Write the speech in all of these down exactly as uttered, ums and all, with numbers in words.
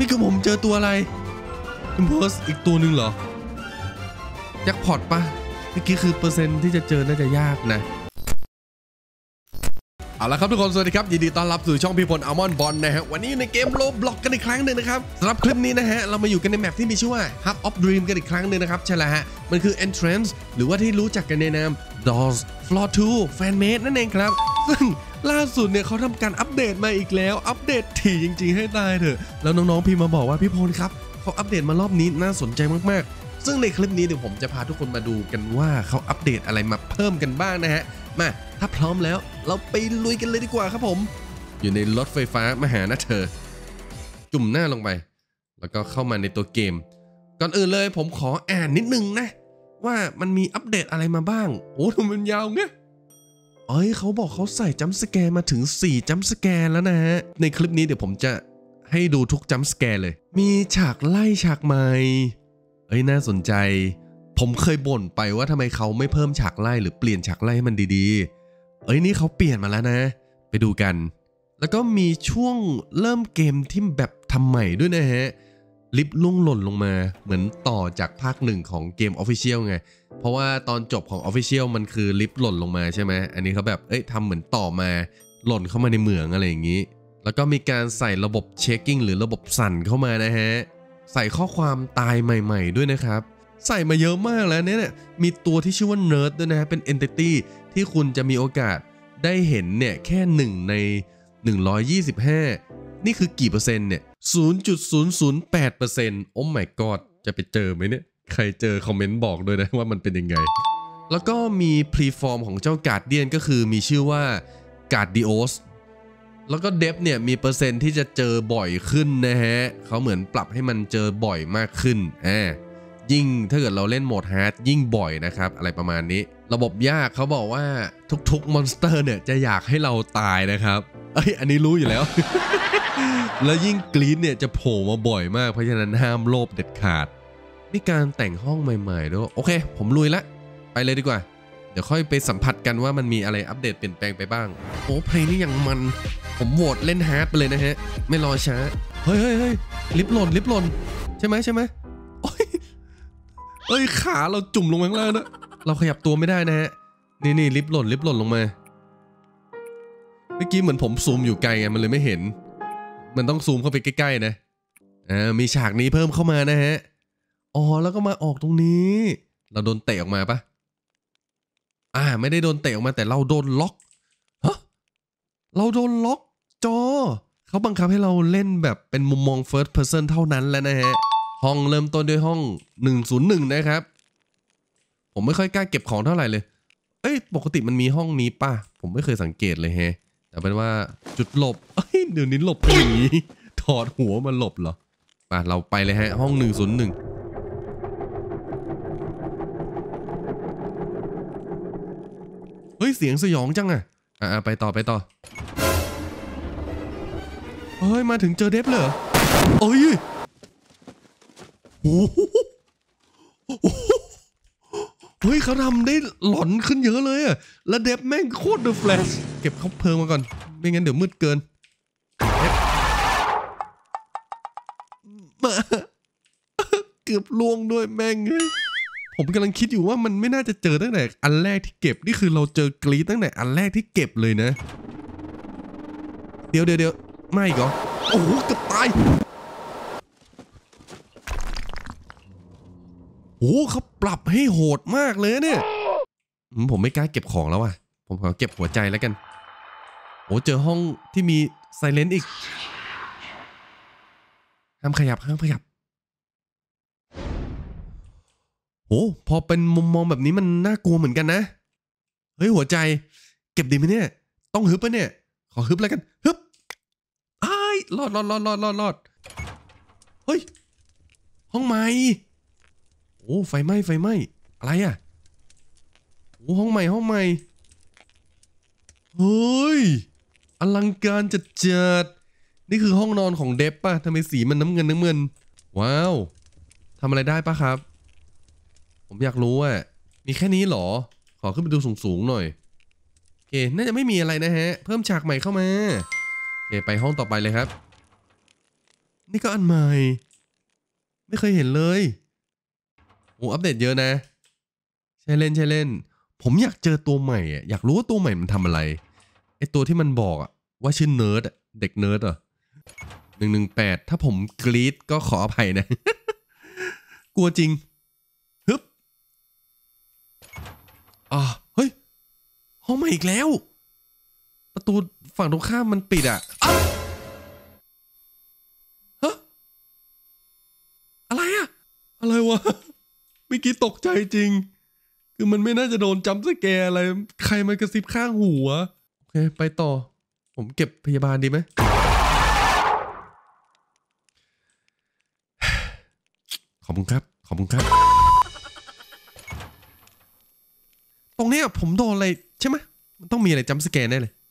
นี่คือผมเจอตัวอะไรอิมโพสอีกตัวหนึ่งเหรอแจ็คพอตปะเมื่อกี้คือเปอร์เซ็นต์ที่จะเจอน่าจะยากนะเอาละครับทุกคนสวัสดีครับยินดีต้อนรับสู่ช่องพี่พลอัลมอนด์บอลนะฮะวันนี้ในเกมโลบล็อกกันอีกครั้งหนึ่งนะครับสำหรับคลิปนี้นะฮะเรามาอยู่กันในแมปที่มีชื่อว่า Hub of Dream กันอีกครั้งหนึ่งนะครับใช่แล้วฮะมันคือ Entrance หรือว่าที่รู้จักกันในนาม Doors Floor ทู Fanmade นั่นเองครับซึ่งล่าสุดเนี่ยเขาทำการอัปเดตมาอีกแล้วอัปเดตถี่จริงๆให้ตายเถอะแล้วน้องๆพี่มาบอกว่าพี่พลครับเขาอัปเดตมารอบนี้น่าสนใจมากๆซึ่งในคลิปนี้เดี๋ยวผมจะพาทุกคนมาดูกันว่าเขาอัปเดตอะไรมาเพิ่มกันบ้างนะฮะมาถ้าพร้อมแล้วเราไปลุยกันเลยดีกว่าครับผมอยู่ในรถไฟฟ้ามาหานะเธอจุ่มหน้าลงไปแล้วก็เข้ามาในตัวเกมก่อนอื่นเลยผมขออ่านนิดนึงนะว่ามันมีอัปเดตอะไรมาบ้างโอ้ทำไมมันยาวเงี้ยเอ้ยเขาบอกเขาใส่จัมป์สแกร์มาถึงสี่จัมป์สแกร์แล้วนะฮะในคลิปนี้เดี๋ยวผมจะให้ดูทุกจัมป์สแกร์เลยมีฉากไล่ฉากใหม่เอ้ยน่าสนใจผมเคยบ่นไปว่าทำไมเขาไม่เพิ่มฉากไล่หรือเปลี่ยนฉากไล่ให้มันดีๆเอ้ยนี่เขาเปลี่ยนมาแล้วนะไปดูกันแล้วก็มีช่วงเริ่มเกมที่แบบทำใหม่ด้วยนะฮะลิฟต์ลุ่งหล่นลงมาเหมือนต่อจากภาคหนึ่งของเกม Official ไงเพราะว่าตอนจบของ Official มันคือลิฟต์หล่นลงมาใช่ไหมอันนี้เขาแบบเอ้ยทำเหมือนต่อมาหล่นเข้ามาในเหมืองอะไรอย่างนี้แล้วก็มีการใส่ระบบเช็คกิ้งหรือระบบสั่นเข้ามานะฮะใส่ข้อความตายใหม่ๆด้วยนะครับใส่มาเยอะมากแล้วเนี่ยมีตัวที่ชื่อว่า Nerd ด้วยนะฮะเป็น Entity ที่คุณจะมีโอกาสได้เห็นเนี่ยแค่หนึ่งในหนึ่งร้อยยี่สิบห้านี่คือกี่เปอร์เซ็นต์เนี่ย ศูนย์จุดศูนย์ศูนย์แปดเปอร์เซ็นต์ โอ้ my god จะไปเจอไหมเนี่ยใครเจอคอมเมนต์บอกด้วยนะว่ามันเป็นยังไงแล้วก็มีพรีฟอร์มของเจ้าการ์เดียนก็คือมีชื่อว่าการ์ดิโอสแล้วก็เดฟเนี่ยมีเปอร์เซ็นต์ที่จะเจอบ่อยขึ้นนะฮะเขาเหมือนปรับให้มันเจอบ่อยมากขึ้นอ่ายิ่งถ้าเกิดเราเล่นโหมดฮาร์ดยิ่งบ่อยนะครับอะไรประมาณนี้ระบบยากเขาบอกว่าทุกๆมอนสเตอร์เนี่ยจะอยากให้เราตายนะครับเอ้ยอันนี้รู้อยู่แล้ว แล้วยิ่งกรีดเนี่ยจะโผล่มาบ่อยมากเพราะฉะนั้นห้ามโลภเด็ดขาดมีการแต่งห้องใหม่ๆด้วยโอเคผมลุยละไปเลยดีกว่าเดี๋ยวค่อยไปสัมผัสกันว่ามันมีอะไรอัปเดตเปลี่ยนแปลงไปบ้างโอ้เพลงนี้ยังมันผมโหวตเล่นฮาร์ดไปเลยนะฮะไม่รอช้าเฮ้ยเฮ้ยเฮ้ยลิฟต์หล่นลิฟต์หล่นใช่ไหมใช่ไหมโอ้ยเอ้ยขาเราจุ่มลงมาข้างล่างนะเราขยับตัวไม่ได้นะฮะนี่นี่ลิฟต์หล่นลิฟต์หล่นลงมาเมื่อกี้เหมือนผมซูมอยู่ไกลไงมันเลยไม่เห็นมันต้องซูมเข้าไปใกล้ๆนะอ่ามีฉากนี้เพิ่มเข้ามานะฮะอ๋อแล้วก็มาออกตรงนี้เราโดนเตะออกมาปะอ่าไม่ได้โดนเตะออกมาแต่เราโดนล็อกฮะเราโดนล็อกจอเขาบังคับให้เราเล่นแบบเป็นมุมมอง first person เท่านั้นแล้วนะฮะห้องเริ่มต้นด้วยห้องหนึ่งศูนย์หนึ่งนะครับผมไม่ค่อยกล้าเก็บของเท่าไหร่เลยเอ้ยปกติมันมีห้องนี้ป่ะผมไม่เคยสังเกตเลยแฮะแต่เป็นว่าจุดหลบเอ้ยเดี๋ยวนี้หลบเป็นอย่างนี้ถอดหัวมาหลบเหรอป่ะเราไปเลยฮะห้องหนึ่งศูนย์หนึ่งเฮ้ยเสียงสยองจังอะอ่ะไปต่อไปต่อเฮ้ยมาถึงเจอเดฟเลยเอ้ยโอ้โหเฮ้ยเขาทำได้หลอนขึ้นเยอะเลยอะแล้วเดฟแม่งโคตรเดอะแฟลชเก็บเขาเพลิงมาก่อนไม่งั้นเดี๋ยวมืดเกินมาเกือบล่วงด้วยแม่งผมกำลังคิดอยู่ว่ามันไม่น่าจะเจอตั้งแต่อันแรกที่เก็บนี่คือเราเจอกรีดตั้งแต่อันแรกที่เก็บเลยนะเดี๋ยวเดี๋ยวเดี๋ยวไม่เหรอโอ้โหเกือบตายโอ้เขาปรับให้โหดมากเลยเนี่ยผมไม่กล้าเก็บของแล้วอ่ะผมขอเก็บหัวใจแล้วกันโอ้เจอห้องที่มีไซเลนต์อีกห้ามขยับห้ามขยับโอ้พอเป็นมุมมองแบบนี้มันน่ากลัวเหมือนกันนะเฮ้ยหัวใจเก็บดีไหมเนี่ยต้องฮึบปะเนี่ยขอฮึบแล้วกันฮึบอ้ายรอดรอดรอดรอดรอดรอดเฮ้ยห้องใหม่โอ้ไฟไหม้ไฟไหม้อะไรอ่ะโอ้ห้องใหม่ห้องใหม่เฮ้ยอลังการจัดจัดนี่คือห้องนอนของเดฟป่ะทำไมสีมันน้ำเงินน้ำเงินว้าวทำอะไรได้ป่ะครับผมอยากรู้อ่ะมีแค่นี้หรอขอขึ้นไปดูสูงๆหน่อยโอเคน่าจะไม่มีอะไรนะฮะเพิ่มฉากใหม่เข้ามาโอเคไปห้องต่อไปเลยครับนี่ก็อันใหม่ไม่เคยเห็นเลยโอ้อัปเดตเยอะนะใช่เล่นใช่เล่นผมอยากเจอตัวใหม่อ่ะอยากรู้ว่าตัวใหม่มันทำอะไรไอตัวที่มันบอกอ่ะว่าชื่อเนิร์ดเด็กเนิร์ดอ่ะหนึ่งหนึ่งแปดถ้าผมกรี๊ดก็ขออภัยนะ กลัวจริงฮึบอ่าเฮ้ยห้องใหม่อีกแล้วประตูฝั่งตรงข้ามมันปิดอ่ะฮะอะไรอ่ะอะไรวะเมื่อกี้ตกใจจริงคือมันไม่น่าจะโดนจัมป์สแกร์อะไรใครมันกระซิบข้างหูวะโอเคไปต่อผมเก็บพยาบาลดีไหมขอบคุณครับขอบคุณครับตรงนี้ผมโดนอะไรใช่ไหมมันต้องมีอะไรจัมป์สแกร์แน่เลย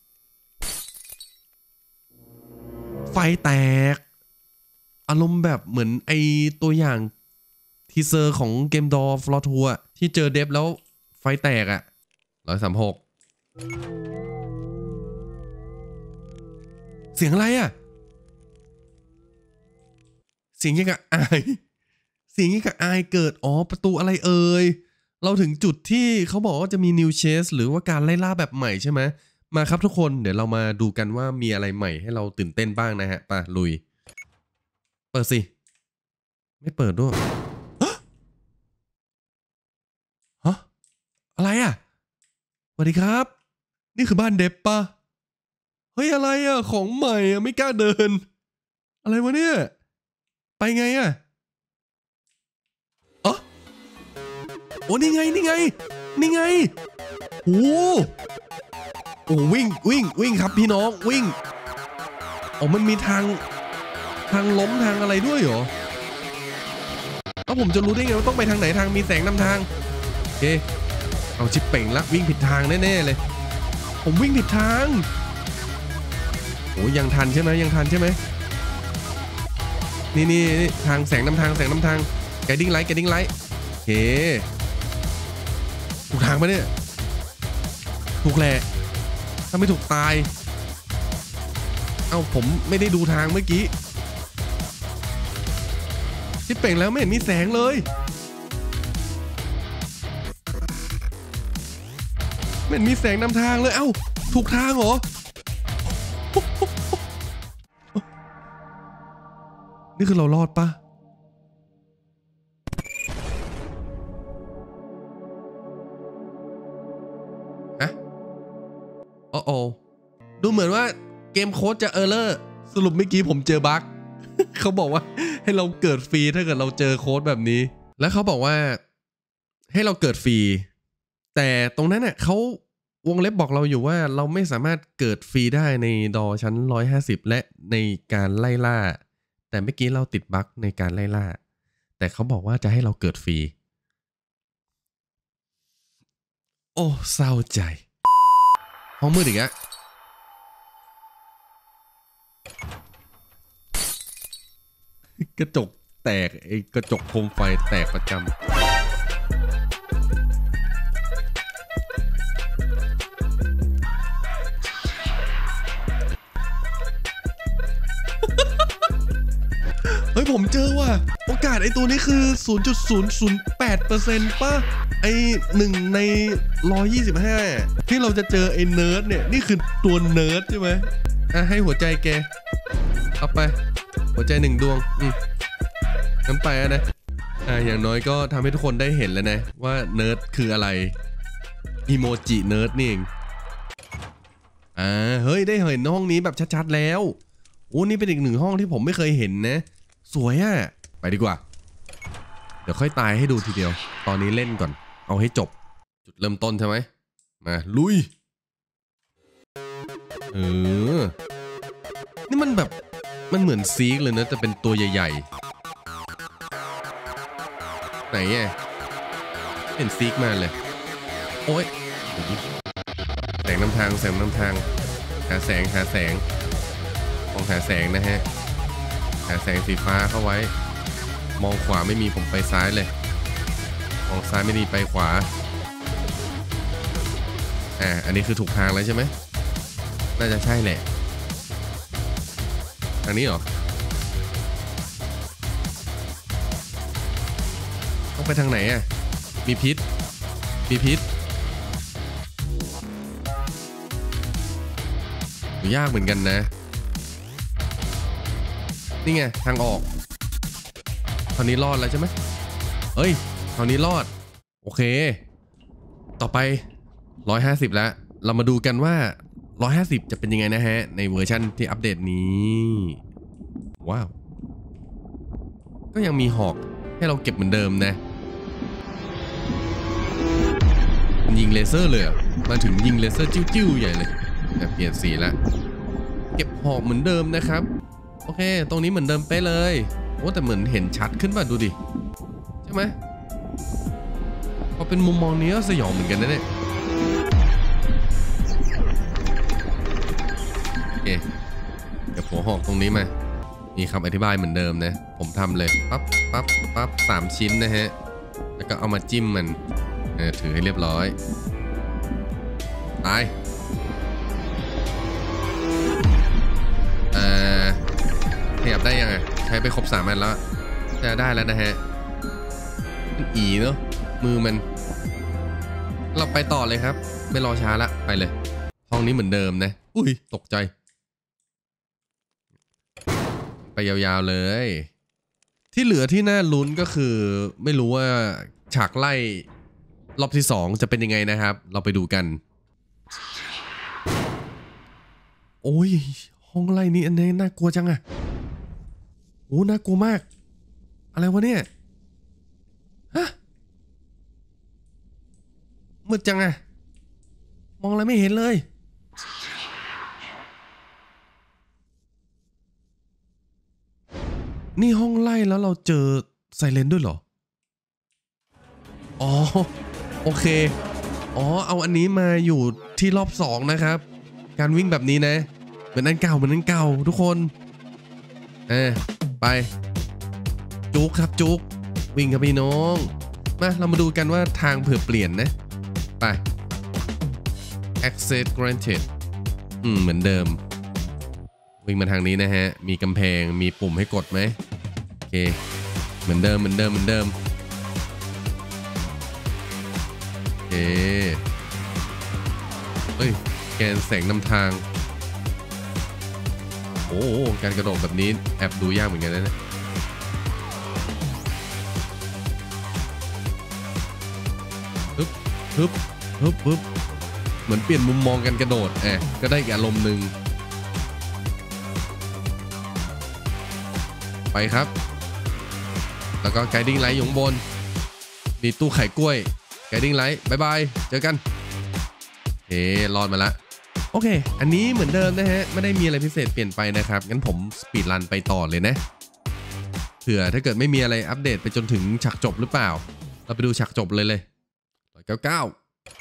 ไฟแตกอารมณ์แบบเหมือนไอตัวอย่างทีเซอร์ของเกมดอร์ฟลอทัวร์ที่เจอเดฟแล้วไฟแตกอะร้อยสามหกเสียงอะไรอะเสียงยังกับอายเสียงยังกับอายเกิดอ๋อประตูอะไรเอ่ยเราถึงจุดที่เขาบอกว่าจะมี New Chase หรือว่าการไล่ล่าแบบใหม่ใช่ไหมมาครับทุกคนเดี๋ยวเรามาดูกันว่ามีอะไรใหม่ให้เราตื่นเต้นบ้างนะฮะไปลุยเปิดสิไม่เปิดด้วยฮะอะไรอ่ะสวัสดีครับนี่คือบ้านเดฟปะเฮ้ยอะไรอ่ะของใหม่อ่ะไม่กล้าเดินอะไรวะเนี่ยไปไงอ่ะอ๋อโอ้นี่ไงนี่ไงนี่ไงโอ้โอ้วิ่งวิ่งวิ่งครับพี่น้องวิ่งโอ้มันมีทางทางล้มทางอะไรด้วยเหรอแล้วผมจะรู้ได้ไงว่าต้องไปทางไหนทางมีแสงนำทางโอเคเอาชิปเป่งละวิ่งผิดทางแน่ๆเลยผมวิ่งผิดทางโอ้ยังทันใช่ไหมยังทันใช่ไหมนี่นี่ทางแสงนำทางแสงนำทางไกดิ้งไลท์ไกดิ้งไลท์โอเคถูกทางไหมเนี่ยถูกแหละถ้าไม่ถูกตายเอ้าผมไม่ได้ดูทางเมื่อกี้ชิปเป่งแล้วไม่เห็นมีแสงเลยไม่เห็นมีแสงนำทางเลยเอ้าถูกทางเหรอนี่คือเรารอดปะฮะโอ้โอดูเหมือนว่าเกมโค้ดจะเออร์เลอร์สรุปเมื่อกี้ผมเจอบั๊ก เขาบอกว่าให้เราเกิดฟรีถ้าเกิดเราเจอโค้ดแบบนี้แล้วเขาบอกว่าให้เราเกิดฟรีแต่ตรงนั้นเน่ยเขาวงเล็บบอกเราอยู่ว่าเราไม่สามารถเกิดฟรีได้ในดอชั้นหนึ่งร้อยห้าสิบและในการไล่ล่าแต่เมื่อกี้เราติดบั๊กในการไล่ล่าแต่เขาบอกว่าจะให้เราเกิดฟรีโอ้เศร้าใจห้องมืดอีกอะกระจกแตกไอ้กระจกโคมไฟแตกประจำเฮ้ยผมเจอว่ะโอกาสไอ้ตัวนี้คือ ศูนย์จุดศูนย์ศูนย์แปดเปอร์เซ็นต์ ป่ะไอ้หนึ่งในหนึ่งร้อยยี่สิบห้าที่เราจะเจอไอ้เนิร์ดเนี่ยนี่คือตัวเนิร์ดใช่ไหมอ่ะให้หัวใจแกเอาไปหัวใจหนึ่งดวงอืมงั้นไปนะอ่ะอย่างน้อยก็ทำให้ทุกคนได้เห็นแล้วนะว่าเนิร์ดคืออะไรอีโมจิเนิร์ดนี่เองอ่าเฮ้ยได้เห็นห้องนี้แบบชัดๆแล้วโอ้นี่เป็นอีกหนึ่งห้องที่ผมไม่เคยเห็นนะสวยอ่ะไปดีกว่าเดี๋ยวค่อยตายให้ดูทีเดียวตอนนี้เล่นก่อนเอาให้จบจุดเริ่มต้นใช่ไหมมาลุยเออนี่มันแบบมันเหมือนซีกเลยนะแต่เป็นตัวใหญ่ๆไหนอ่ะเห็นซีกมาเลยโอ้ยแสงนำทางแสงนำทางหาแสงหาแสงมองหาแสงนะฮะหาแสงสีฟ้าเข้าไว้มองขวาไม่มีผมไปซ้ายเลยมองซ้ายไม่ดีไปขวาอ่าอันนี้คือถูกทางแล้วใช่ไหมน่าจะใช่แหละทางนี้เหรอต้องไปทางไหนอ่ะมีพิษมีพิษยากเหมือนกันนะนี่ไงทางออกตอนนี้รอดแล้วใช่ไหมเอ้ยตอนนี้รอดโอเคต่อไปหนึ่งร้อยห้าสิบแล้วเรามาดูกันว่าหนึ่งร้อยห้าสิบจะเป็นยังไงนะฮะในเวอร์ชันที่อัปเดตนี้ว้าวก็ยังมีหอกให้เราเก็บเหมือนเดิมนะยิงเลเซอร์เลยมาถึงยิงเลเซอร์จิ้วๆใหญ่เลยเปลี่ยนสีแล้วเก็บหอกเหมือนเดิมนะครับโอเคตรงนี้เหมือนเดิมไปเลยโอ้แต่เหมือนเห็นชัดขึ้นป่ะดูดิใช่ไหมพอเป็นมุมมองนี้ก็สยองเหมือนกันนะเนี่ยโอเคเก็บหัวหอกตรงนี้มามีคำอธิบายเหมือนเดิมนะผมทำเลยปั๊บปั๊บปั๊บสามชิ้นนะฮะแล้วก็เอามาจิ้มมันถือให้เรียบร้อยตายขยับได้ยังไงใช้ไปครบสามอันแล้วจะได้แล้วนะฮะมันอีเนาะมือมันเราไปต่อเลยครับไม่รอช้าละไปเลยห้องนี้เหมือนเดิมนะอุ้ยตกใจไปยาวๆเลยที่เหลือที่น่าลุ้นก็คือไม่รู้ว่าฉากไล่รอบที่สองจะเป็นยังไงนะครับเราไปดูกันโอ้ยห้องไล่นี้อันนี้น่ากลัวจังอะโอ้น่ากลัวมากอะไรวะเนี่ยฮะมืดจังอะมองอะไรไม่เห็นเลยนี่ห้องไล่แล้วเราเจอไซเรนด้วยเหรออ๋อโอเคอ๋อเอาอันนี้มาอยู่ที่รอบสองนะครับการวิ่งแบบนี้นะเหมือนอันเก่าเหมือนอันเก่าทุกคนเออไปจุกครับจุกวิ่งครับพี่น้องมาเรามาดูกันว่าทางเผื่อเปลี่ยนนะไป access granted อืมเหมือนเดิมวิ่งมาทางนี้นะฮะมีกำแพงมีปุ่มให้กดไหมโอเคเหมือนเดิมเหมือนเดิมเหมือนเดิมโอเคเฮ้ยแกนแสงนำทางโอ้การกระโดดแบบนี้แอบดูยากเหมือนกันนะเนี่ยฮึบฮึบฮึบฮึบเหมือนเปลี่ยนมุมมองกันกระโดดแอบก็ได้อีกอารมณ์หนึ่งไปครับแล้วก็ไกดิ้งไลท์อยู่ข้างบนมีตู้ไข่กล้วยไกดิ้งไลท์บายบายเจอกันเฮ้รอดมาละโอเคอันนี้เหมือนเดิมนะฮะไม่ได้มีอะไรพิเศษเปลี่ยนไปนะครับงั้นผมสปีดรันไปต่อเลยนะเผื่อถ้าเกิดไม่มีอะไรอัปเดตไปจนถึงฉากจบหรือเปล่าเราไปดูฉากจบเลยเลยร้อยเก้าเก้า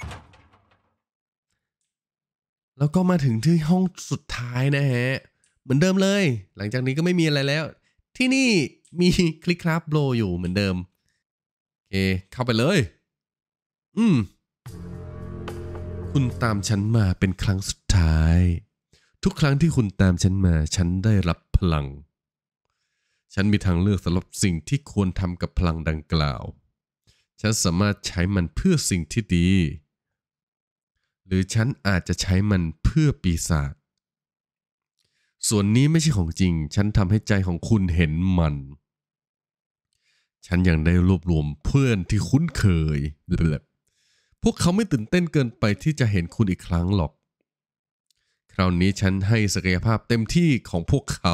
แล้วก็มาถึงที่ห้องสุดท้ายนะฮะเหมือนเดิมเลยหลังจากนี้ก็ไม่มีอะไรแล้วที่นี่มีคลิกคราฟโบอยู่เหมือนเดิมโอเคเข้าไปเลยอืมคุณตามฉันมาเป็นครั้งสุดท้ายทุกครั้งที่คุณตามฉันมาฉันได้รับพลังฉันมีทางเลือกสำหรับสิ่งที่ควรทำกับพลังดังกล่าวฉันสามารถใช้มันเพื่อสิ่งที่ดีหรือฉันอาจจะใช้มันเพื่อปีศาจส่วนนี้ไม่ใช่ของจริงฉันทำให้ใจของคุณเห็นมันฉันยังได้รวบรวมเพื่อนที่คุ้นเคยพวกเขาไม่ตื่นเต้นเกินไปที่จะเห็นคุณอีกครั้งหรอกคราวนี้ฉันให้ศักยภาพเต็มที่ของพวกเขา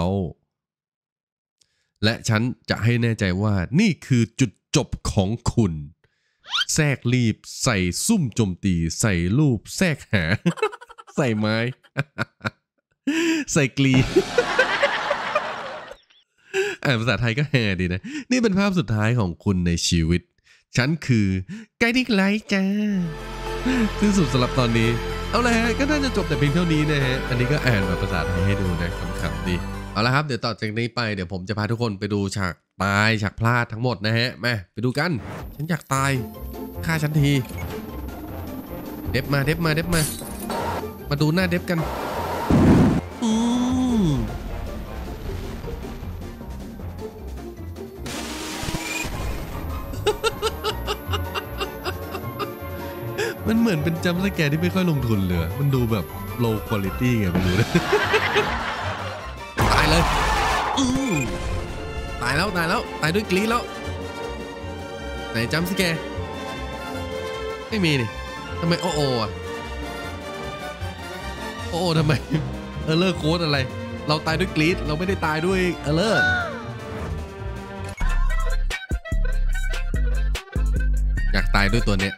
และฉันจะให้แน่ใจว่านี่คือจุดจบของคุณแทรกรีบใส่ซุ่มโจมตีใส่รูปแทรกหา ใส่ไม้ ใส่กลี อ่านภาษาไทยก็แฮดีนะนี่เป็นภาพสุดท้ายของคุณในชีวิตฉันคือไกดิ้งไลท์จ้าที่สุดสำหรับตอนนี้เอาละฮะก็น่าจะจบแต่เพียงเท่านี้นะฮะอันนี้ก็อ่านแบบภาษาไทยให้ดูนะขำๆดีเอาละครับเดี๋ยวต่อจากนี้ไปเดี๋ยวผมจะพาทุกคนไปดูฉากตายฉากพลาดทั้งหมดนะฮะมาไปดูกันฉันอยากตายฆ่าฉันทีเด็บมาเด็บมาเด็บมามาดูหน้าเด็บกันอืมมันเหมือนเป็นจัมป์สแกร์ที่ไม่ค่อยลงทุนเลยมันดูแบบ low quality ไงไม่รู้เลยตายเลยอือตายแล้วตายแล้วตายด้วยกรี๊ดแล้วไหนจัมป์สแกร์ไม่มีนี่ทำไมโอโออ่ะโอโอทำไมเออเลอร์โค้ดอะไรเราตายด้วยกรี๊ดเราไม่ได้ตายด้วยเออเลอร์อยากตายด้วยตัวเนี้ย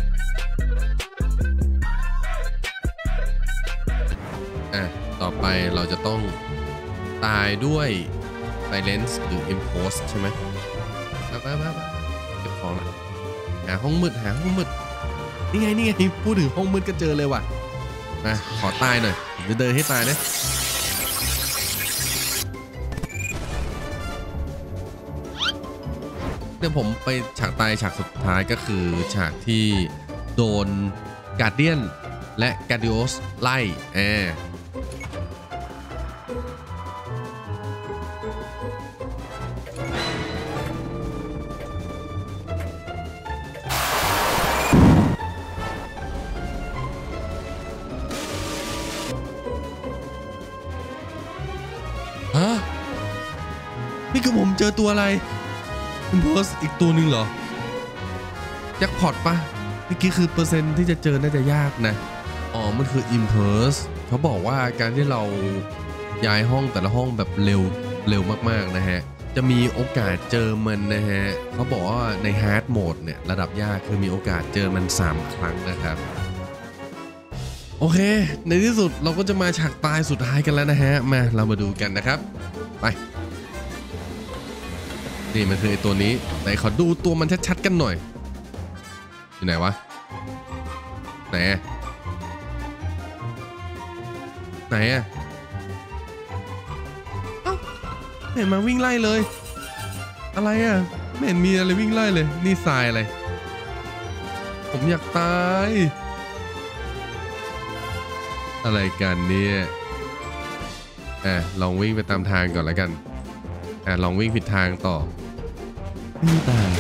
อ่ะต่อไปเราจะต้องตายด้วย silence หรือ impose ใช่ไหมไปไปไปเก็บของละหาห้องมืดหาห้องมืดนี่ไงนี่ไงพูดถึงห้องมืดก็เจอเลยว่ะมาขอตายหน่อยผมจะเดินให้ตายนะเดี๋ยวผมไปฉากตายฉากสุดท้ายก็คือฉากที่โดนการ์เดียนและการ์ดิโอสไล่แอร์ฮะนี่คือผมเจอตัวอะไรอิมเพอร์สอีกตัวหนึ่งเหรอแจ็คพอตปะเมื่อกี้คือเปอร์เซ็นต์ที่จะเจอน่าจะยากนะอ๋อมันคืออิมเพอร์สเขาบอกว่าการที่เราย้ายห้องแต่ละห้องแบบเร็วเร็วมากๆนะฮะจะมีโอกาสเจอมันนะฮะเขาบอกว่าในฮาร์ดโหมดเนี่ยระดับยากคือมีโอกาสเจอมันสามครั้งนะครับโอเคในที่สุดเราก็จะมาฉากตายสุดท้ายกันแล้วนะฮะมาเรามาดูกันนะครับไปนี่มันคือไอตัวนี้ไหนขอดูตัวมันชัดๆกันหน่อยอยู่ไหนวะไหนไหนอะเอ้าไม่เห็นมาวิ่งไล่เลยอะไรอะไม่เห็นมีอะไรวิ่งไล่เลยนี่ทรายอะไรผมอยากตายอะไรกันเนี่ยอ่ะลองวิ่งไปตามทางก่อนแล้วกันอ่ะลองวิ่งผิดทางต่อไม่ตาย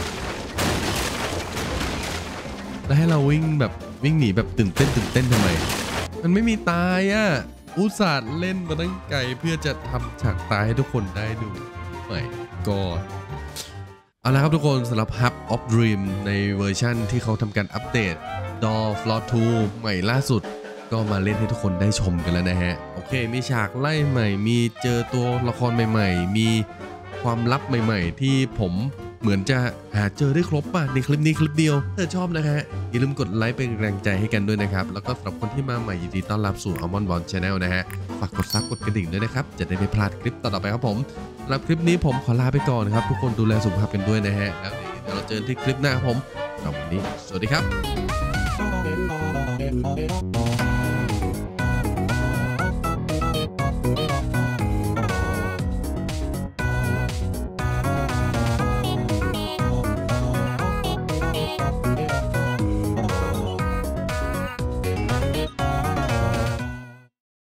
แล้วให้เราวิ่งแบบวิ่งหนีแบบตื่นเต้นตื่นเต้นทำไมมันไม่มีตายอ่ะอุตส่าห์เล่นมาตั้งไกลเพื่อจะทำฉากตายให้ทุกคนได้ดูไม่ก็เอาละครับทุกคนสำหรับ Hub of Dream ในเวอร์ชั่นที่เขาทำการอัปเดต Door of Lord ทูใหม่ล่าสุดก็มาเล่นให้ทุกคนได้ชมกันแล้วนะฮะโอเคมีฉากไล่ใหม่มีเจอตัวละครใหม่ๆมีความลับใหม่ๆที่ผมเหมือนจะหาเจอได้ครบป่ะในคลิปนี้คลิปเดียวถ้าชอบนะฮะอย่าลืมกดไลค์เป็นแรงใจให้กันด้วยนะครับแล้วก็สำหรับคนที่มาใหม่ยินดีต้อนรับสู่ Almond Bond Channel นะฮะฝากกดซับกดกระดิ่งด้วยนะครับจะได้ไม่พลาดคลิปต่อๆไปครับผมสำหรับคลิปนี้ผมขอลาไปก่อนครับทุกคนดูแลสุขภาพกันด้วยนะฮะแล้วเดี๋ยวเราเจอกันที่คลิปหน้าครับผมสำหรับวันนี้สวัสดีครับ